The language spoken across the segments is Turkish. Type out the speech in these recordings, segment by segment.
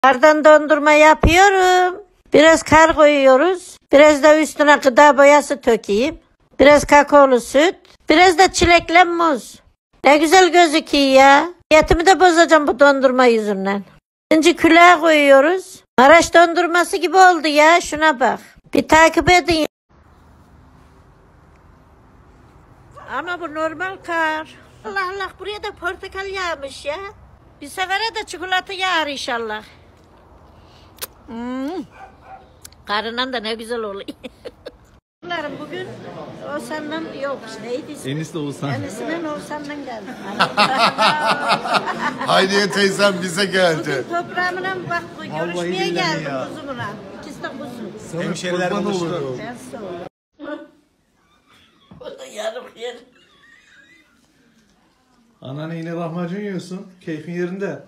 Kardan dondurma yapıyorum. Biraz kar koyuyoruz. Biraz da üstüne gıda boyası tökeyim. Biraz kakaolu süt. Biraz da çilekle muz. Ne güzel gözüküyor ya. Diyetimi de bozacağım bu dondurma yüzünden. Şimdi külaha koyuyoruz. Maraş dondurması gibi oldu ya. Şuna bak. Bir takip edin. Ama bu normal kar. Allah Allah, buraya da portakal yağmış ya. Bir sefere de çikolata yağar inşallah. Karından da ne güzel oluyor. Bugün Oğuzhan'dan yok. Neydi ismi? Enis'le Oğuzhan. Enis'den Oğuzhan'dan geldi. Hayriye teyzem bize geldi. Bugün toprağımla bak görüşmeye geldim kuzumuna. İkisi de kuzum. Hemşeriler buluştu. Ben soğuk. O da yarım yer. Anneanne yine lahmacun yiyorsun. Keyfin yerinde.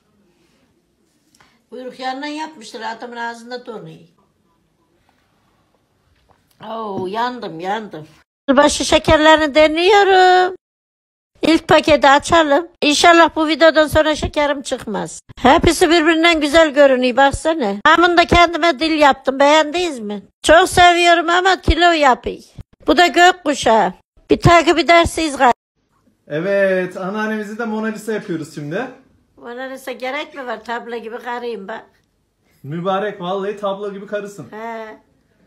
Kuyruk yanından yapmışlar, adamın ağzında donuyor. Oo, yandım. Yılbaşı şekerlerini deniyorum. İlk paketi açalım. İnşallah bu videodan sonra şekerim çıkmaz. Hepsi birbirinden güzel görünüyor, baksana. Ben da kendime dil yaptım, beğendiniz mi? Çok seviyorum ama kilo yapayım. Bu da gökkuşağı. Bir takip edersiniz galiba. Evet, anneannemizi de Mona Lisa yapıyoruz şimdi. Mona Lisa gerek mi var? Tablo gibi karıyım bak. Mübarek, vallahi tablo gibi karısın. He.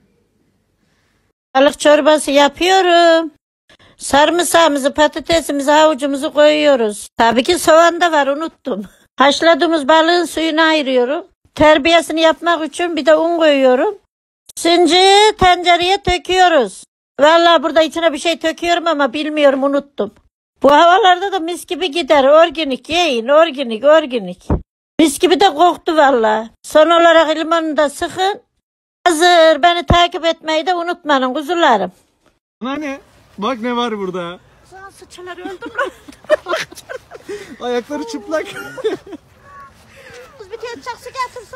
Balık çorbası yapıyorum. Sarımsağımızı, patatesimizi, havucumuzu koyuyoruz. Tabii ki soğan da var, unuttum. Haşladığımız balığın suyunu ayırıyorum. Terbiyesini yapmak için bir de un koyuyorum. Şimdi tencereye döküyoruz. Vallahi burada içine bir şey döküyorum ama bilmiyorum, unuttum. Bu havalarda da mis gibi gider. Organik yiyin, organik. Mis gibi de koktu vallahi. Son olarak limonunu da sıkın. Hazır. Beni takip etmeyi de unutmayın kuzularım. Anneanne, bak ne var burada. Sen sıçalar öldüm lan. Ayakları çıplak. Kız bir tane çaksı getirsin.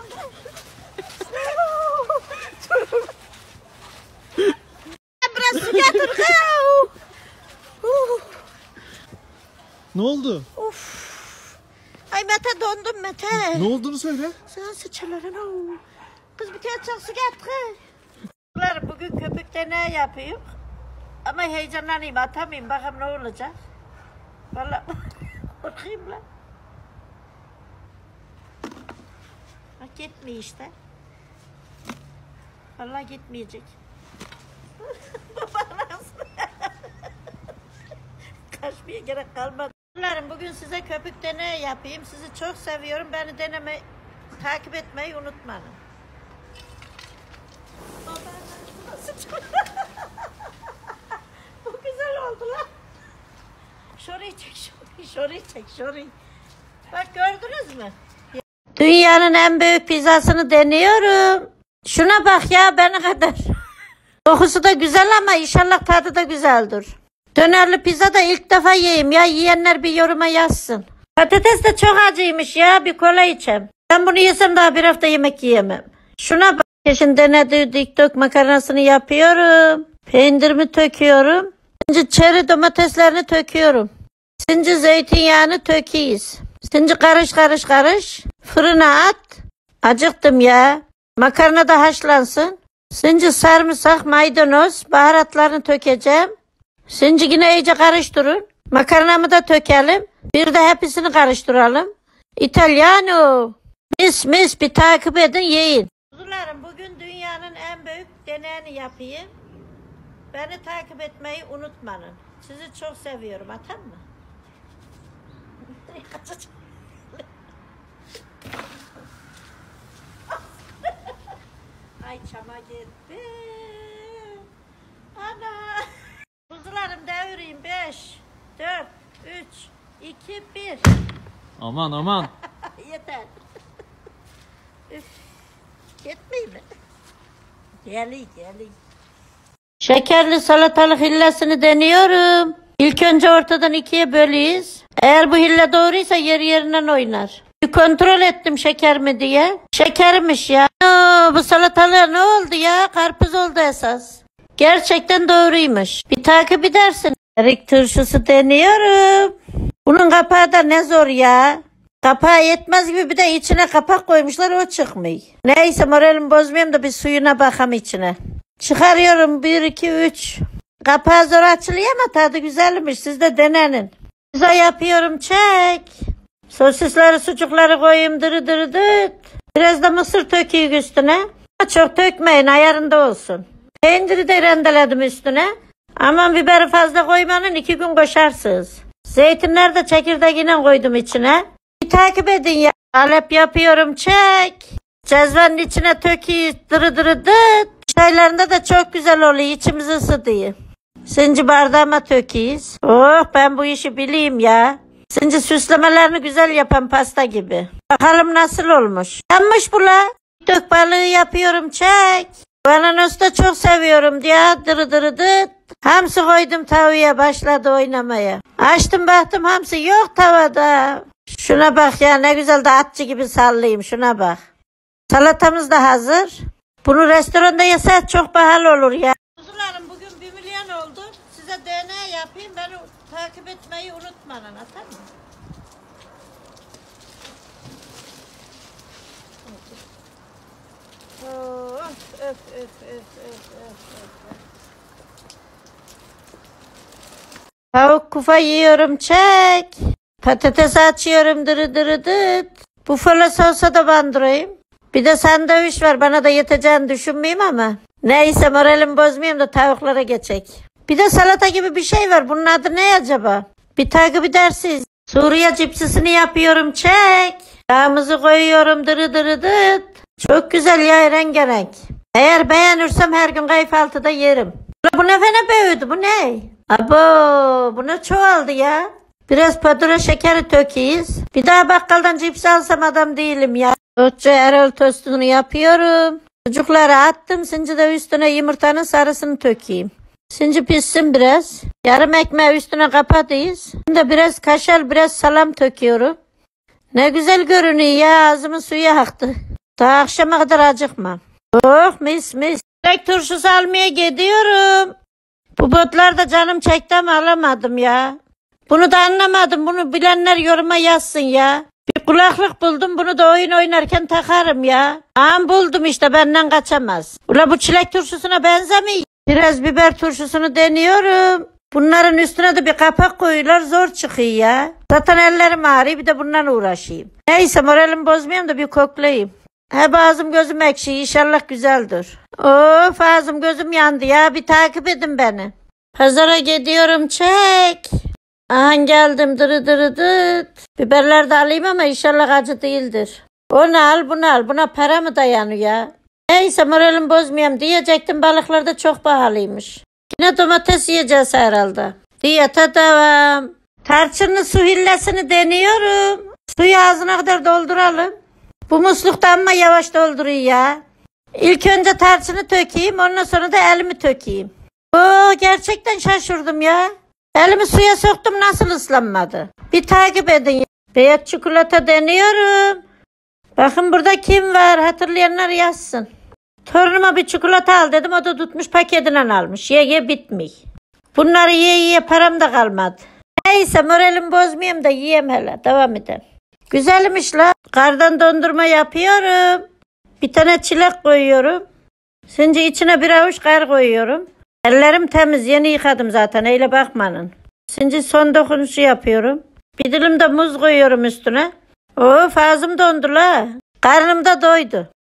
Biraz su getir. Ne oldu? Ay Mete, dondum Mete. Ne olduğunu söyle. Sen sıçaların. Kız bir tane çaksı getir. Bugün köpükte ne yapayım? Ama heyecanlanayım, atamayayım, bakalım ne olacak. Vallahi korkayım lan. Bak gitmiyor işte. Vallahi gitmeyecek. Kaçmaya gerek kalmadı. Bugün size köpükte ne yapayım? Sizi çok seviyorum. Beni takip etmeyi unutmayın. Bu güzel oldu lan. Şurayı çek. Bak gördünüz mü? Dünyanın en büyük pizzasını deniyorum. Şuna bak ya, bana kadar. Kokusu da güzel ama inşallah tadı da güzeldir. Dönerli pizza da ilk defa yiyeyim ya. Yiyenler bir yoruma yazsın. Patates de çok acıymış ya. Bir kola içeyim. Ben bunu yesem daha bir hafta yemek yiyemem. Şuna bak. Şimdi denediği dikdök makarnasını yapıyorum. Peynirimi döküyorum. Şimdi çeri domateslerini döküyorum. Şimdi zeytinyağını döküyoruz. Şimdi karış. Fırına at. Acıktım ya. Makarna da haşlansın. Şimdi sarımsak, maydanoz, baharatlarını dökeceğim. Şimdi yine iyice karıştırın. Makarnamı da dökelim. Bir de hepsini karıştıralım. İtalyano. Mis bir takip edin, yiyin. Kuzularım, bugün dünyanın en büyük deneyini yapayım. Beni takip etmeyi unutmayın. Sizi çok seviyorum, atam mı? Ay çama gitti. Ana. Kuzularım devireyim. 5, 4, 3, 2, 1. Aman. Yeter. Üf. Yetmiyor mi? Geliyor. Şekerli salatalık hillesini deniyorum. İlk önce ortadan ikiye bölüyoruz. Eğer bu hille doğruysa yerinden oynar. Bir kontrol ettim şeker mi diye. Şekermiş ya. Bu salatalığa ne oldu ya? Karpuz oldu esas. Gerçekten doğruymuş. Bir takip edersin. Erik turşusu deniyorum. Bunun kapağı da ne zor ya. Kapağı yetmez gibi bir de içine kapak koymuşlar, o çıkmıyor. Neyse moralim bozmayayım da bir suyuna bakam içine. Çıkarıyorum 1, 2, 3. Kapağı zor açılıyor ama tadı güzelmiş, siz de denenin. Pizza yapıyorum, çek. Sosisleri sucukları koyayım, dırı dırı dıt. Biraz da mısır töküyük üstüne. Çok dökmeyin, ayarında olsun. Peyniri de rendeledim üstüne. Aman biberi fazla koymanın 2 gün koşarsınız. Zeytinleri de çekirdeğiyle koydum içine. Bir takip edin ya. Alep yapıyorum, çek. Cezvenin içine töküyük, dırı dırı dıt. Çaylarında da çok güzel oluyor, içimizi ısıtıyor. Şimdi bardağıma töküyüz. Oh, ben bu işi bileyim ya. Şimdi süslemelerini güzel yapan pasta gibi. Bakalım nasıl olmuş. Yanmış bu la. Dök balığı yapıyorum, çek. Ananas da çok seviyorum diye dırı dırı dıt. Hamsi koydum tavaya, başladı oynamaya. Açtım baktım hamsi yok tavada. Şuna bak ya, ne güzel de atçı gibi sallayayım, şuna bak. Salatamız da hazır. Bunu restoranda yesek çok pahalı olur ya. Kuzularım bugün 1 milyon oldu. Size DNA yapayım, beni takip etmeyi unutmayın, tamam mı? Oh, öf öf öf öf öf. Tavuk kufa yiyorum, çek. Patates açıyorum, dırı dırı dıt. Bufalo sosa da bandırayım. Bir de sandviç var, bana da yeteceğini düşünmeyeyim ama. Neyse moralim bozmayayım da tavuklara geçek. Bir de salata gibi bir şey var, bunun adı ne acaba? Bir takip edersiniz. Suriye cipsisini yapıyorum, çek. Yağımızı koyuyorum, dırı dırı dıt. Çok güzel ya, rengarenk. Eğer beğenirsem her gün kahvaltıda yerim. Bu ne fena büyüdü, bu ne? Abo, bu ne çoğaldı ya. Biraz pudra şekeri töküyüz. Bir daha bakkaldan cips alsam adam değilim ya. Otçu Erol tostunu yapıyorum. Çocukları attım, şimdi de üstüne yumurtanın sarısını tökeyim. Şimdi pişsin biraz. Yarım ekmeği üstüne kapatıyız. Şimdi biraz kaşar, biraz salam töküyorum. Ne güzel görünüyor ya, ağzımın suyu aktı. Daha akşama kadar acıkmam. Oh mis mis. Çilek turşusu almaya gidiyorum. Bu botlar da canım çekti ama alamadım ya. Bunu da anlamadım. Bunu bilenler yoruma yazsın ya. Bir kulaklık buldum, bunu da oyun oynarken takarım ya. Buldum işte, benden kaçamaz. Ula bu çilek turşusuna benzemiyor. Biraz biber turşusunu deniyorum. Bunların üstüne de bir kapak koyuyorlar, zor çıkıyor ya. Zaten ellerim ağrıyor, bir de bundan uğraşayım. Neyse moralim bozmayayım da bir koklayayım. Hep ağzım gözüm ekşi, inşallah güzeldir. Of, ağzım gözüm yandı ya, bir takip edin beni. Pazara gidiyorum, çek. Aha geldim, dırı dırı dıt. Biberler de alayım ama inşallah acı değildir. Onu al, bunu al, buna para mı dayanıyor ya? Neyse moralim bozmayayım diyecektim, balıklar da çok pahalıymış. Yine domates yiyeceğiz herhalde. Diyete devam. Tarçınlı su hillesini deniyorum. Suyu ağzına kadar dolduralım. Bu muslukta amma yavaş dolduruyor ya. İlk önce tarçını tökeyim, ondan sonra da elimi tökeyim. Oo, gerçekten şaşırdım ya. Elimi suya soktum, nasıl ıslanmadı? Bir takip edin. Beyaz çikolata deniyorum. Bakın burada kim var, hatırlayanlar yazsın. Torunuma bir çikolata al dedim, o da tutmuş paketinden almış. Ye bitmiyor. Bunları ye param da kalmadı. Neyse moralim bozmayayım da yiyeyim hele, devam edelim. Güzelmiş la. Kardan dondurma yapıyorum. Bir tane çilek koyuyorum. Şimdi içine bir avuç kar koyuyorum. Ellerim temiz, yeni yıkadım zaten, öyle bakmanın. Şimdi son dokunuşu yapıyorum. Bir dilim de muz koyuyorum üstüne. Of, ağzım dondu la. Karnım da doydu.